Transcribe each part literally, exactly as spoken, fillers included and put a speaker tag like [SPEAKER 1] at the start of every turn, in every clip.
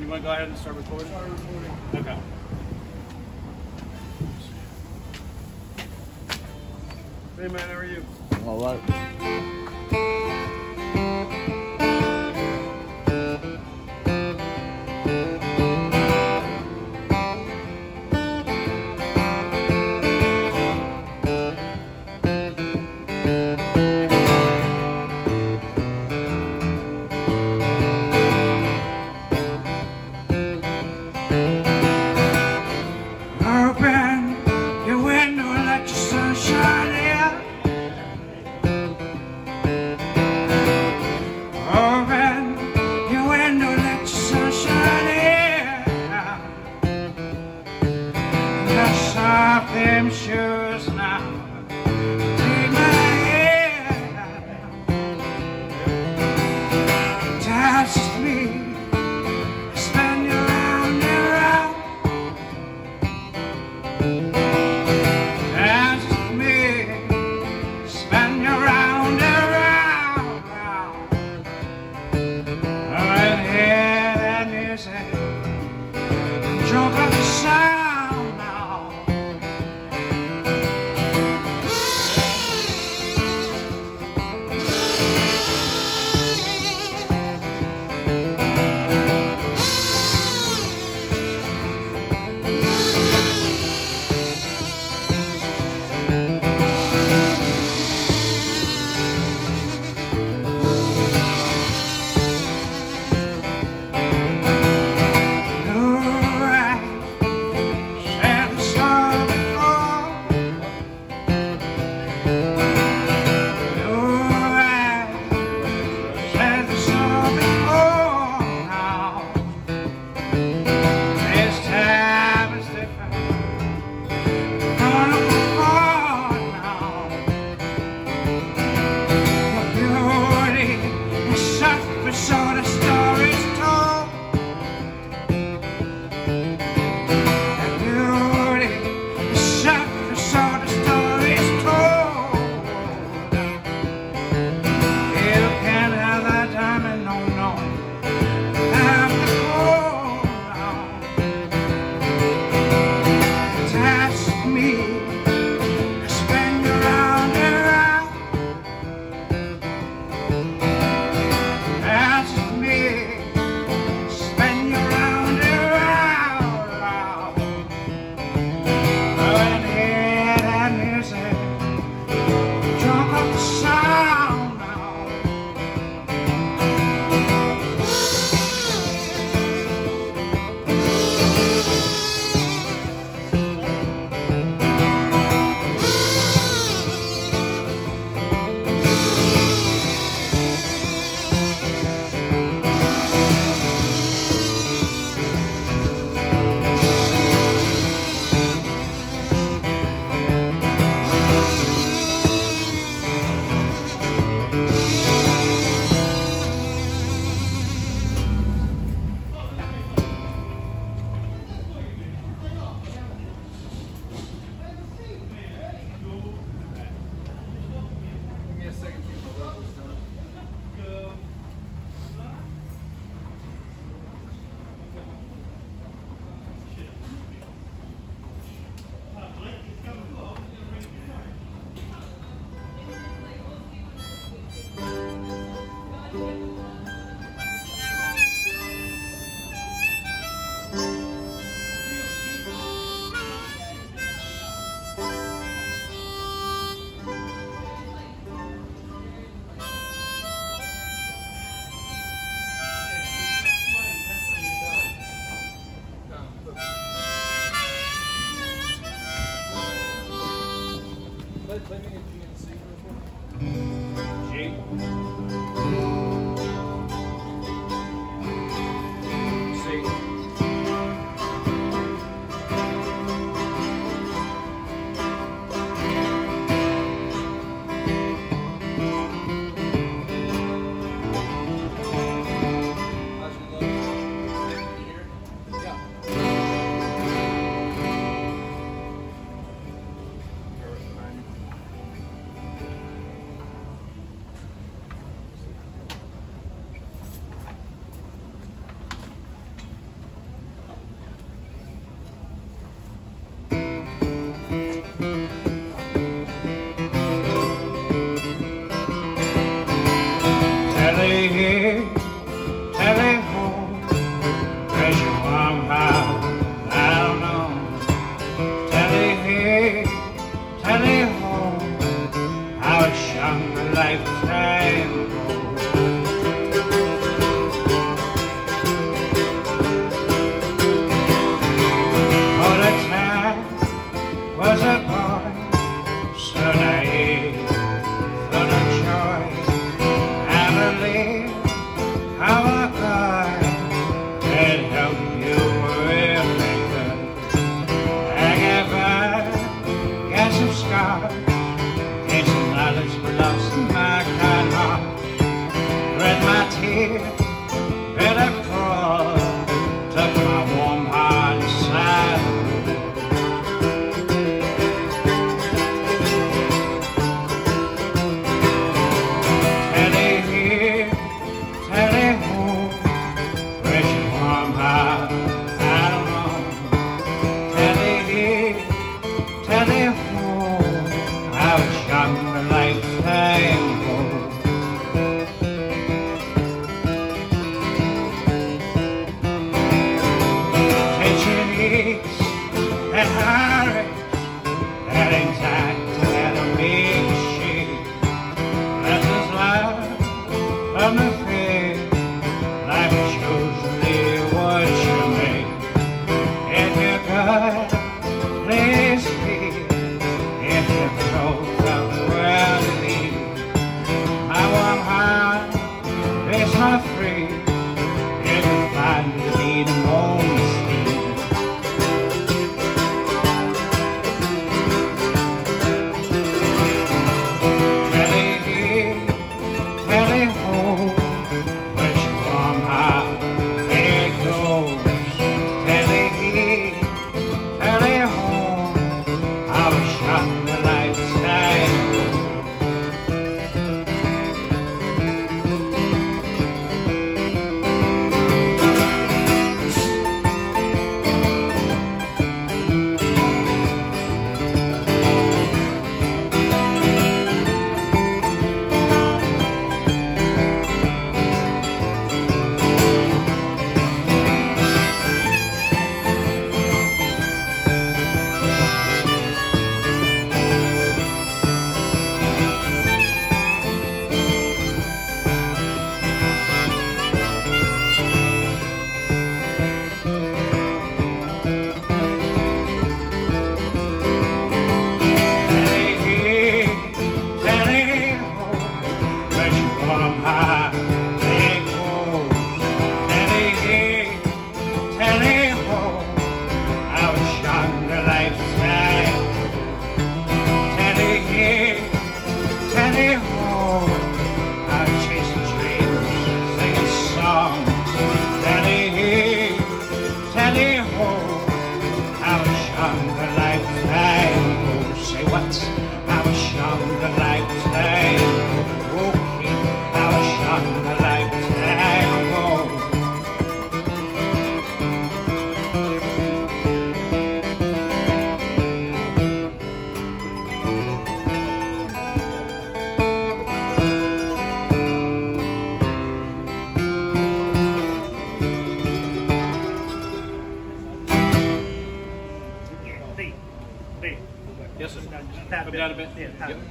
[SPEAKER 1] You want to go ahead and start recording? Start recording. Okay. Hey man, how are you?
[SPEAKER 2] All right.
[SPEAKER 3] Them shoes now, take my hand, touches me, spin you round and round, touches me, spin you round and round, round. Right here and easy, drunk up the sound. and hurry, that anxiety that'll make you shake. This is life from the faith, life shows you what you make. If you're good, please speak. If you're broke, come well to leave. My warm heart is not free. If you find the need and won't sleep. Telly here, telly home, which warm heart it goes. Telly here, telly home, I was shot the light side.
[SPEAKER 1] Yes, sir.
[SPEAKER 2] Tap
[SPEAKER 1] Come down a bit.
[SPEAKER 2] Yeah, tap
[SPEAKER 1] Yep.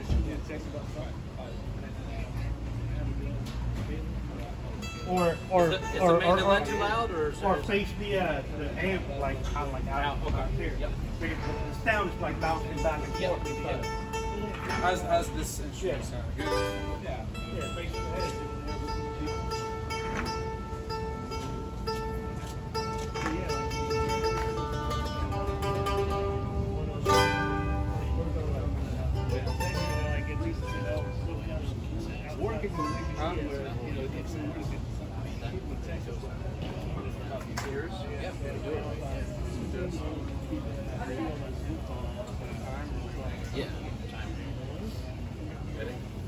[SPEAKER 2] Or or
[SPEAKER 1] Is the, is
[SPEAKER 2] or,
[SPEAKER 1] the
[SPEAKER 2] or,
[SPEAKER 1] mandolin
[SPEAKER 2] or,
[SPEAKER 1] too loud, or is
[SPEAKER 2] or
[SPEAKER 1] there-
[SPEAKER 2] face the uh, the amp like kind of like out,
[SPEAKER 1] Out, okay.
[SPEAKER 2] out here.
[SPEAKER 1] Yep.
[SPEAKER 2] Because the sound is like bouncing back and
[SPEAKER 1] Yep,
[SPEAKER 2] forth.
[SPEAKER 1] yep.
[SPEAKER 4] How's, how's this instrument sound? Good?
[SPEAKER 2] Yeah, yeah, face the head.
[SPEAKER 1] Yeah. Ready?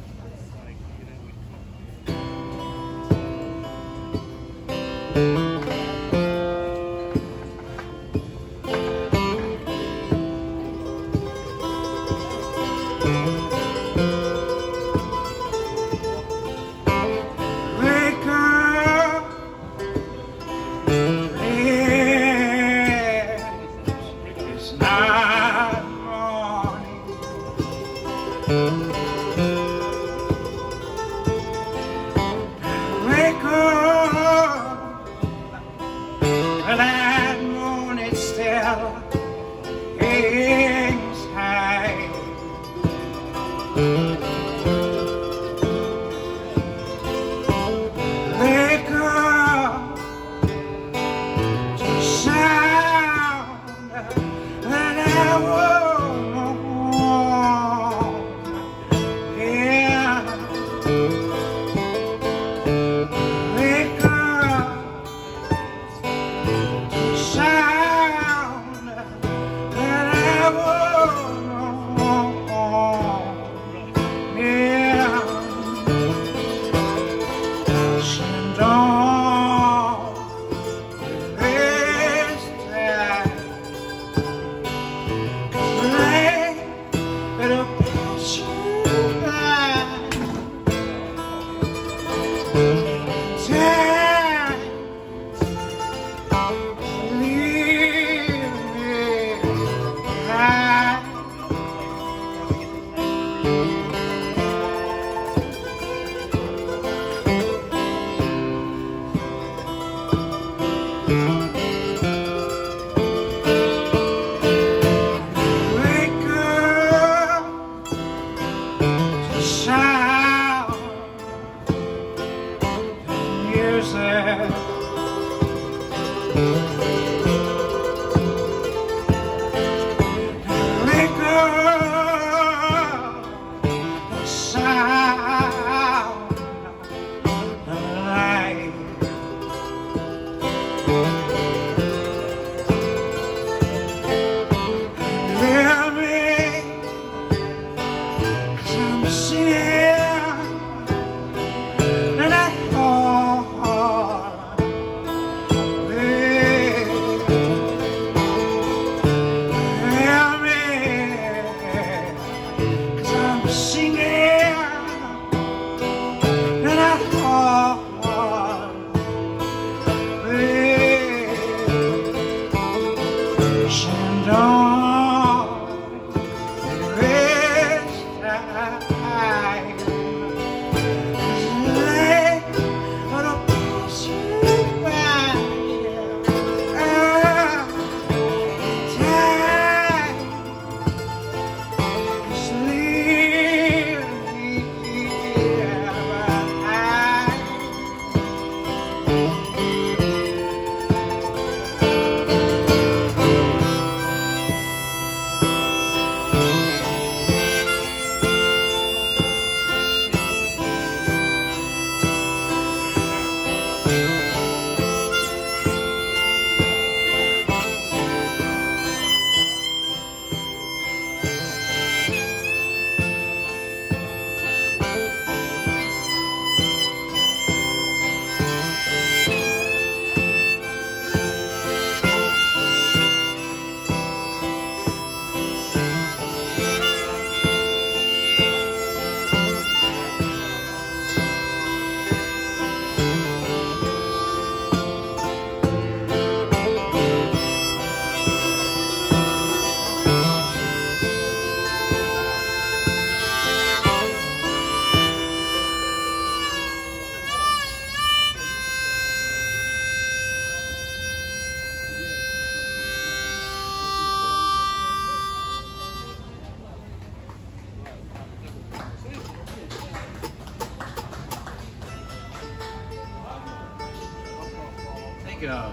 [SPEAKER 3] Wake up, it's not morning. go.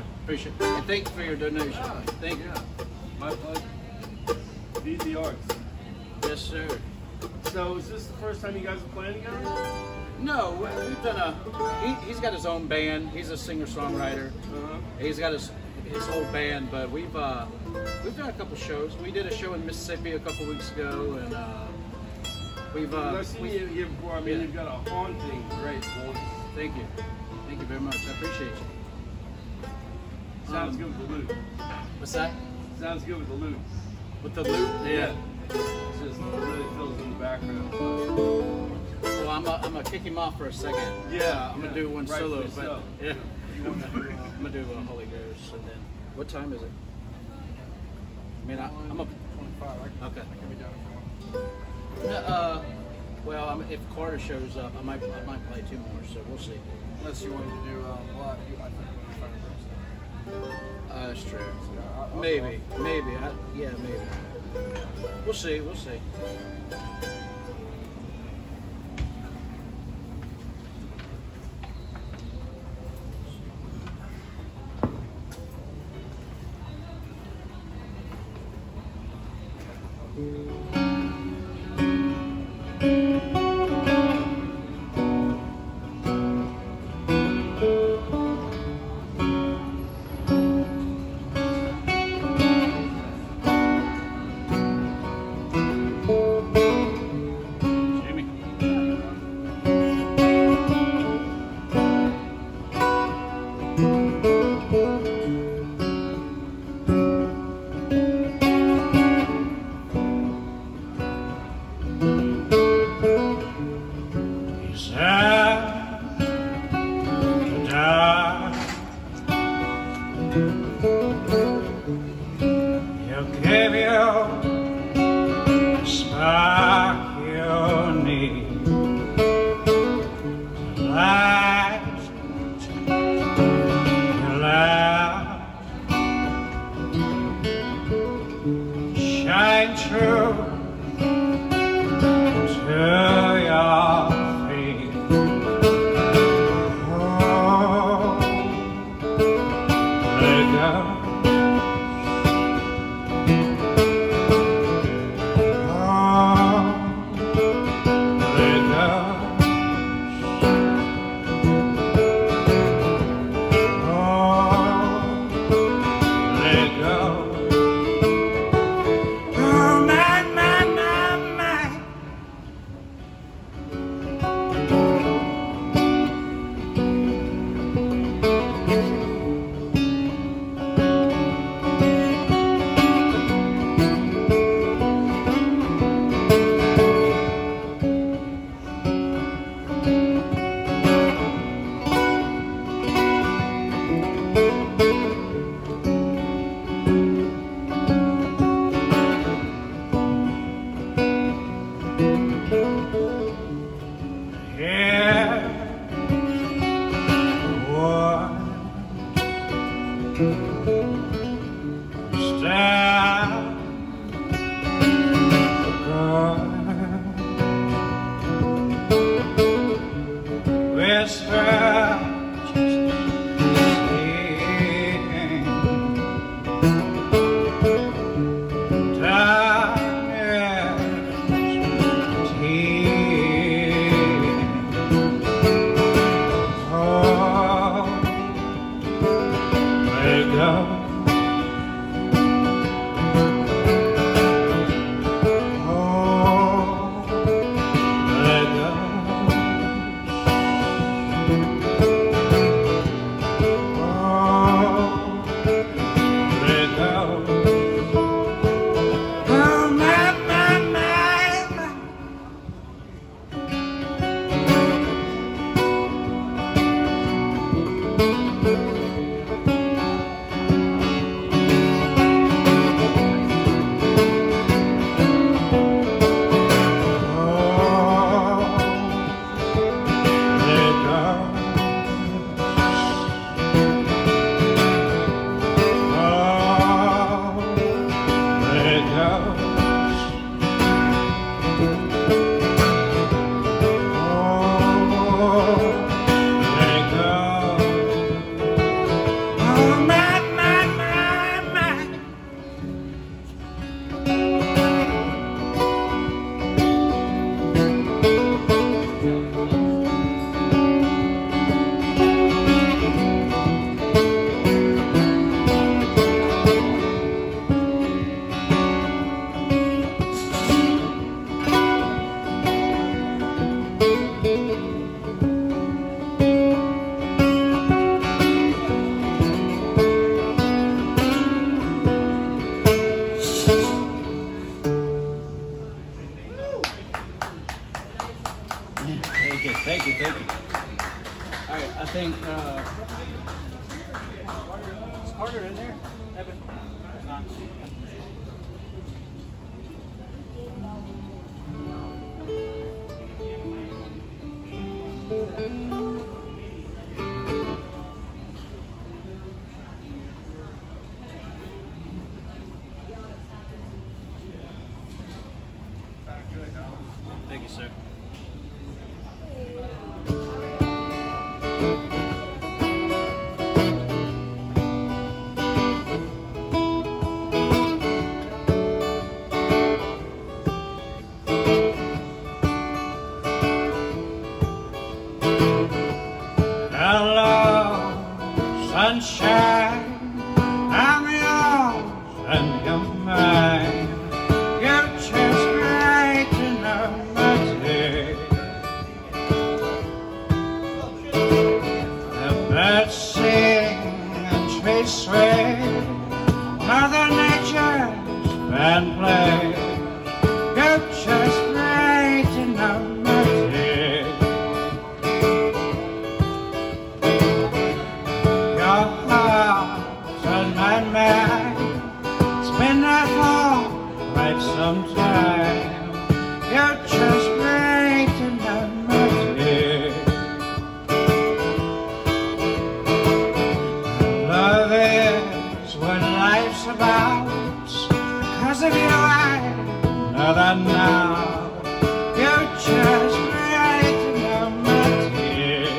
[SPEAKER 1] Appreciate it. And thank you for your donation.
[SPEAKER 5] Yeah.
[SPEAKER 1] Thank you.
[SPEAKER 5] Yeah. My pleasure. Feed the arts.
[SPEAKER 1] Yes, sir.
[SPEAKER 5] So is this the first time you guys are playing together?
[SPEAKER 1] No, we- we've done a. He, he's got his own band. He's a singer-songwriter.
[SPEAKER 5] Uh-huh.
[SPEAKER 1] He's got his his whole band, but we've uh, we've done a couple shows. We did a show in Mississippi a couple weeks ago, and uh, we've. Uh,
[SPEAKER 5] I've seen
[SPEAKER 1] we-
[SPEAKER 5] you here before. I mean,
[SPEAKER 1] yeah.
[SPEAKER 5] you've got a haunting great voice.
[SPEAKER 1] Thank you, thank you very much. I appreciate you.
[SPEAKER 5] Sounds
[SPEAKER 1] Um,
[SPEAKER 5] good with the lute.
[SPEAKER 1] What's that?
[SPEAKER 5] Sounds good with the lute.
[SPEAKER 1] With the loop?
[SPEAKER 5] Yeah. It just really fills in the background.
[SPEAKER 1] Well, I'm gonna I'm gonna kick him off for a second.
[SPEAKER 5] Yeah,
[SPEAKER 1] Uh, I'm
[SPEAKER 5] yeah,
[SPEAKER 1] gonna do one solo,
[SPEAKER 5] rightfully
[SPEAKER 1] but
[SPEAKER 5] so.
[SPEAKER 1] yeah. I'm gonna do a Holy Ghost, and then what time is it? I mean, I, I'm a
[SPEAKER 4] twenty-five. I can,
[SPEAKER 1] okay.
[SPEAKER 4] I can be done if you want.
[SPEAKER 1] No, uh, well, I'm, if Carter shows up, I might I might play two more, so we'll see.
[SPEAKER 4] Unless you wanted to do, um, well, you, I think you want to find a room.
[SPEAKER 1] Uh, that's true.
[SPEAKER 4] So, I- I'll-
[SPEAKER 1] Maybe, maybe, I, yeah, maybe. We'll see, we'll see. Carter in there? Evan? Thank you, sir.
[SPEAKER 3] Hello, sunshine, I'm yours and you're mine. You're just brighten up my day. The birds sing and trees sway, Mother Nature's band plays. You're just brighten up my day. Your heart's on my mind. It's been that long, quite some time. You're just brighten up my day. Love is what life's about. Because of you I know that now. You're just brighten up my day.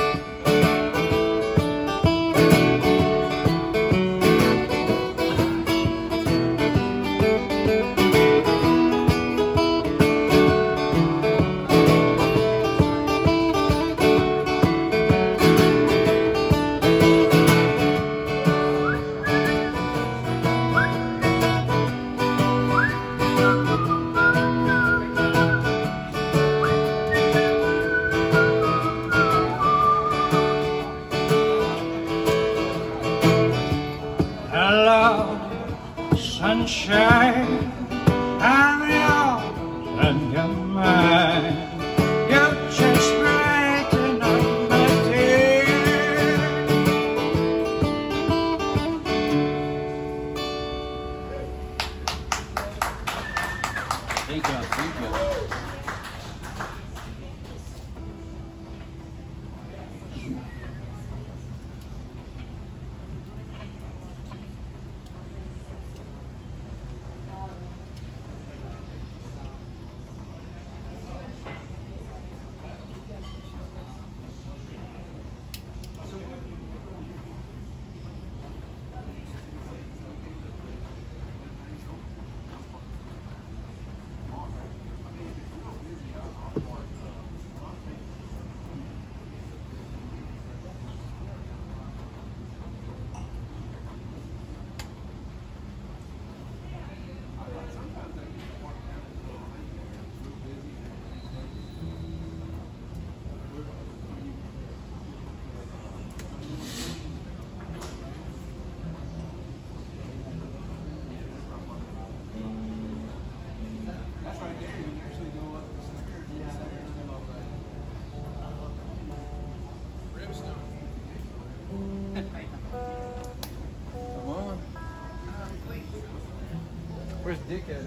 [SPEAKER 3] Hello, sunshine, I'm yours and you're mine. You're just brighten up my day.
[SPEAKER 1] Thank you, thank you.
[SPEAKER 4] Come on. Where's Dick at?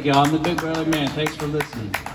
[SPEAKER 3] Thank you. I'm the Big Burly Man. Thanks for listening.